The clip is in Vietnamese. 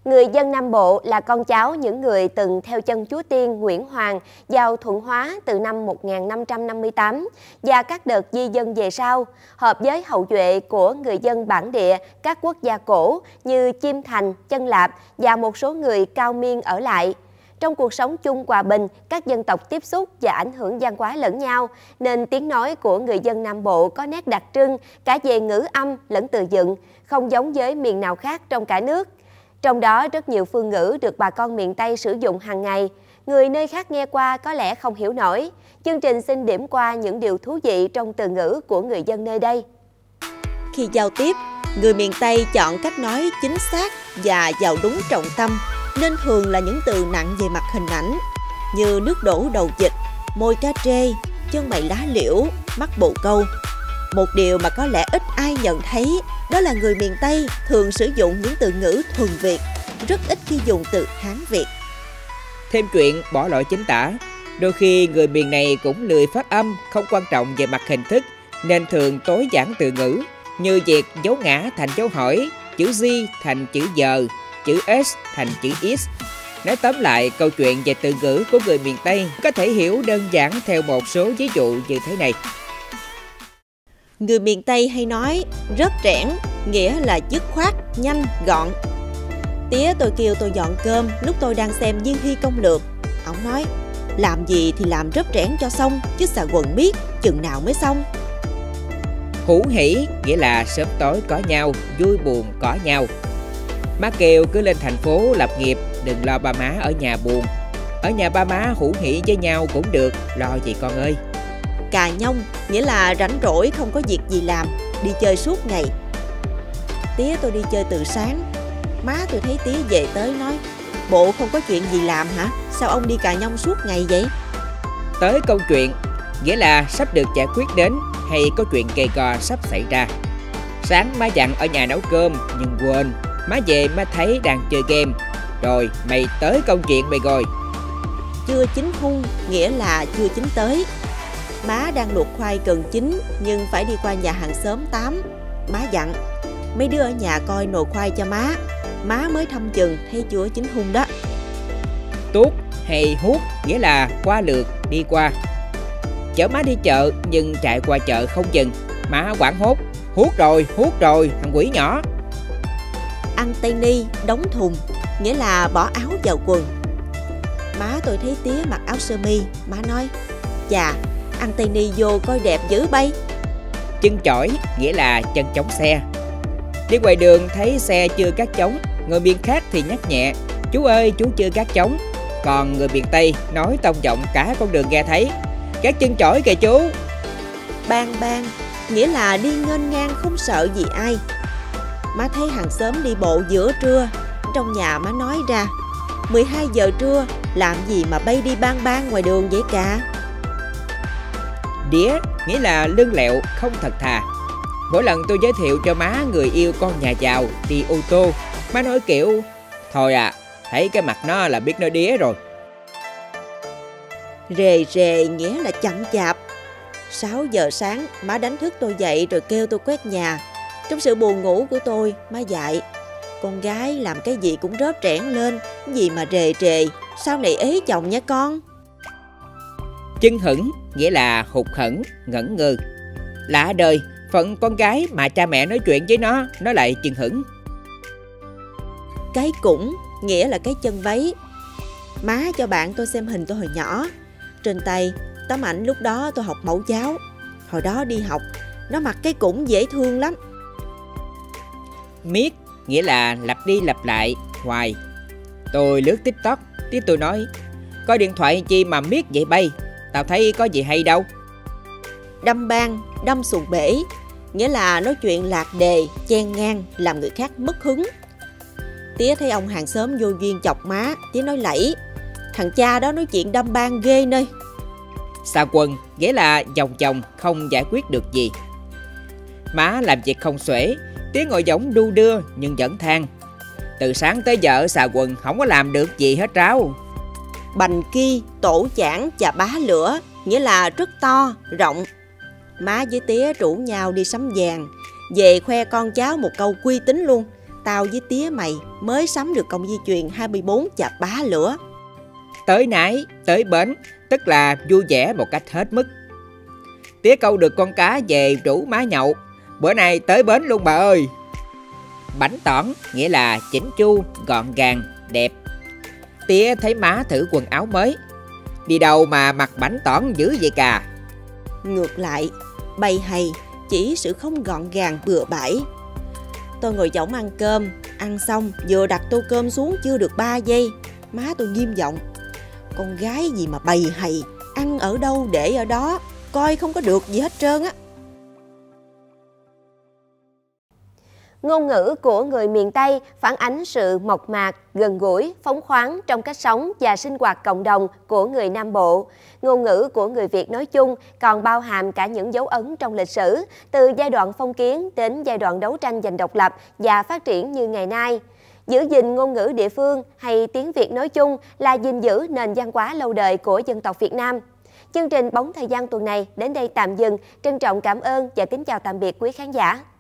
Người dân Nam Bộ là con cháu những người từng theo chân Chúa Tiên Nguyễn Hoàng vào Thuận Hóa từ năm 1558 và các đợt di dân về sau, hợp với hậu duệ của người dân bản địa các quốc gia cổ như Chiêm Thành, Chân Lạp và một số người Cao Miên ở lại. Trong cuộc sống chung hòa bình, các dân tộc tiếp xúc và ảnh hưởng văn hóa lẫn nhau, nên tiếng nói của người dân Nam Bộ có nét đặc trưng cả về ngữ âm lẫn từ vựng, không giống với miền nào khác trong cả nước. Trong đó, rất nhiều phương ngữ được bà con miền Tây sử dụng hàng ngày. Người nơi khác nghe qua có lẽ không hiểu nổi. Chương trình xin điểm qua những điều thú vị trong từ ngữ của người dân nơi đây. Khi giao tiếp, người miền Tây chọn cách nói chính xác và vào đúng trọng tâm, nên thường là những từ nặng về mặt hình ảnh, như nước đổ đầu vịt, môi cá trê, chân mày lá liễu, mắt bồ câu. Một điều mà có lẽ ít ai nhận thấy, đó là người miền Tây thường sử dụng những từ ngữ thuần Việt, rất ít khi dùng từ Hán Việt. Thêm chuyện bỏ lỗi chính tả, đôi khi người miền này cũng lười phát âm, không quan trọng về mặt hình thức, nên thường tối giản từ ngữ, như việc dấu ngã thành dấu hỏi, chữ G thành chữ giờ, chữ S thành chữ X. Nói tóm lại, câu chuyện về từ ngữ của người miền Tây có thể hiểu đơn giản theo một số ví dụ như thế này. Người miền Tây hay nói rớt rẽn, nghĩa là dứt khoát, nhanh, gọn. Tía tôi kêu tôi dọn cơm lúc tôi đang xem Diên Hy Công Lược. Ông nói, làm gì thì làm rớt rẽn cho xong, chứ xà quần biết chừng nào mới xong. Hữu hỉ nghĩa là sớm tối có nhau, vui buồn có nhau. Má kêu cứ lên thành phố lập nghiệp, đừng lo ba má ở nhà buồn. Ở nhà ba má hữu hỉ với nhau cũng được, lo gì con ơi. Cà nhông nghĩa là rảnh rỗi không có việc gì làm, đi chơi suốt ngày. Tía tôi đi chơi từ sáng, má tôi thấy tía về tới nói, bộ không có chuyện gì làm hả? Sao ông đi cà nhông suốt ngày vậy? Tới câu chuyện nghĩa là sắp được giải quyết đến, hay có chuyện gay go sắp xảy ra. Sáng má dặn ở nhà nấu cơm nhưng quên, má về má thấy đang chơi game. Rồi mày tới công chuyện mày rồi. Chưa chín hun nghĩa là chưa chín tới. Má đang luộc khoai cần chín nhưng phải đi qua nhà hàng xóm 8. Má dặn, mấy đứa ở nhà coi nồi khoai cho má, má mới thăm chừng thấy chưa chín hun đó. Tuốt hay hút nghĩa là qua lượt, đi qua. Chở má đi chợ nhưng chạy qua chợ không dừng, má hoảng hốt, hút rồi thằng quỷ nhỏ. Ăn tây ni đóng thùng nghĩa là bỏ áo vào quần. Má tôi thấy tía mặc áo sơ mi, má nói, chà, ăn tây ni vô coi đẹp dữ bay. Chân chỏi nghĩa là chân chống xe. Đi ngoài đường thấy xe chưa cát chống, người miền khác thì nhắc nhẹ, chú ơi chú chưa cát chống. Còn người miền Tây nói tông giọng cả con đường nghe thấy, các chân chỏi kìa chú. Bang bang nghĩa là đi nghênh ngang không sợ gì ai. Má thấy hàng xóm đi bộ giữa trưa, trong nhà má nói ra, 12 giờ trưa làm gì mà bay đi bang bang ngoài đường vậy cả. Đĩa nghĩa là lương lẹo, không thật thà. Mỗi lần tôi giới thiệu cho má người yêu con nhà giàu đi ô tô, má nói kiểu, thôi à, thấy cái mặt nó là biết nó đĩa rồi. Rề rề nghĩa là chậm chạp. 6 giờ sáng má đánh thức tôi dậy rồi kêu tôi quét nhà. Trong sự buồn ngủ của tôi, má dạy, con gái làm cái gì cũng rớp rẽn lên, gì mà rề rề, sau này ế chồng nha con. Chưng hửng nghĩa là hụt hẫng, ngẩn ngơ. Lạ đời, phận con gái mà cha mẹ nói chuyện với nó lại chưng hửng. Cái cũng nghĩa là cái chân váy. Má cho bạn tôi xem hình tôi hồi nhỏ. Trên tay, tấm ảnh lúc đó tôi học mẫu giáo. Hồi đó đi học, nó mặc cái cũng dễ thương lắm. Miết nghĩa là lặp đi lặp lại, hoài. Tôi lướt TikTok, tí tôi nói, coi điện thoại chi mà miết vậy bay, tao thấy có gì hay đâu. Đâm bang, đâm xuồng bể, nghĩa là nói chuyện lạc đề, chen ngang, làm người khác mất hứng. Tía thấy ông hàng xóm vô duyên chọc má, tía nói lẫy, thằng cha đó nói chuyện đâm bang ghê nơi. Xà quần nghĩa là vòng vòng không giải quyết được gì. Má làm việc không xuể, tía ngồi võng đu đưa nhưng vẫn than, từ sáng tới giờ xà quần không có làm được gì hết ráo. Bành ki, tổ chảng và bá lửa nghĩa là rất to, rộng. Má với tía rủ nhau đi sắm vàng, về khoe con cháu một câu uy tín luôn. tao với tía mày mới sắm được công dây chuyền 24 chà bá lửa. Tới nải, tới bến, tức là vui vẻ một cách hết mức. Tía câu được con cá về rủ má nhậu, bữa nay tới bến luôn bà ơi. Bảnh tỏn nghĩa là chỉnh chu, gọn gàng, đẹp. Tía thấy má thử quần áo mới, đi đâu mà mặc bảnh tỏn dữ vậy cà. Ngược lại, bày hay chỉ sự không gọn gàng bừa bãi. Tôi ngồi võng ăn cơm, ăn xong vừa đặt tô cơm xuống chưa được 3 giây, má tôi nghiêm giọng: con gái gì mà bày hay, ăn ở đâu để ở đó, coi không có được gì hết trơn á. Ngôn ngữ của người miền Tây phản ánh sự mộc mạc, gần gũi, phóng khoáng trong cách sống và sinh hoạt cộng đồng của người Nam Bộ. Ngôn ngữ của người Việt nói chung còn bao hàm cả những dấu ấn trong lịch sử, từ giai đoạn phong kiến đến giai đoạn đấu tranh giành độc lập và phát triển như ngày nay. Giữ gìn ngôn ngữ địa phương hay tiếng Việt nói chung là gìn giữ nền văn hóa lâu đời của dân tộc Việt Nam. Chương trình Bóng Thời gian tuần này đến đây tạm dừng. Trân trọng cảm ơn và kính chào tạm biệt quý khán giả.